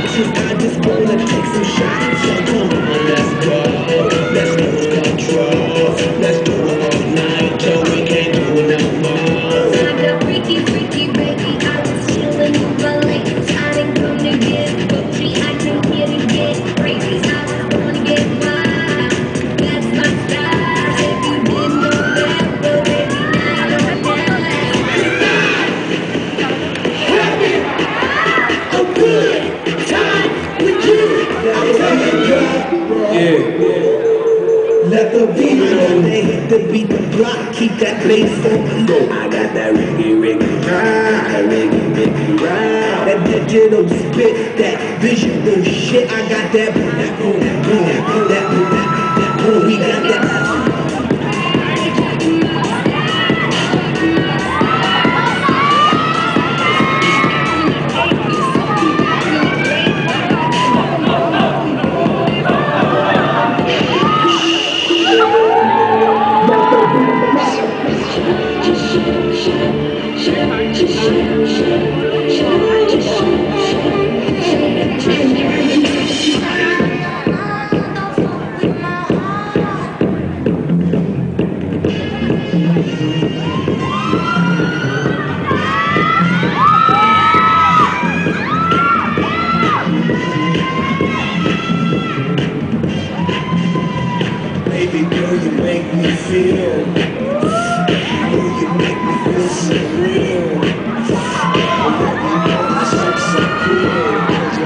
I just wanna take some shots. So come on, let's go. Let's lose control. Let's do it all night till we can't do it no more. Kinda freaky, freaky, baby. I was chillin' over late. I didn't come to get booty. I came here to get crazy. I just wanna get wild. That's my style. If you didn't know that, well, baby, now you know A good time with you. I'm telling you. Yeah. Let the beat roll, they hit the beat, the block, keep that bass on low. I got that reggae that reggae ride. That digital spit, that visual shit. I got that boom, that boom, that boom, that boom, that boom, that boom. We got that. Baby girl, you make me feel. Oh, you make me feel so real. Oh, let me know my sex so cool.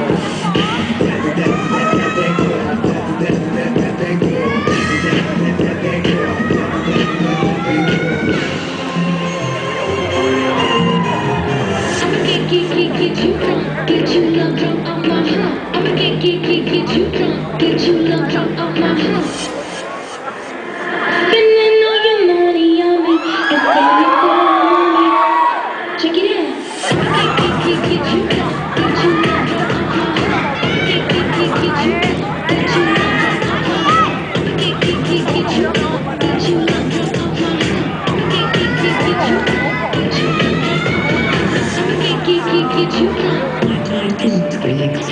get you drunk, get you love drunk off my hump. I'ma get you drunk, get you love drunk off my hump. Spending all your money on me, and then you call me. Check it out. I'ma get you drunk, get you love drunk off my hump. Get you drunk, get you love drunk off my hump. I'ma get you drunk, get you love drunk off my hump. I'ma get you drunk, get you love drunk off my hump. Get you drunk. My time intrigues.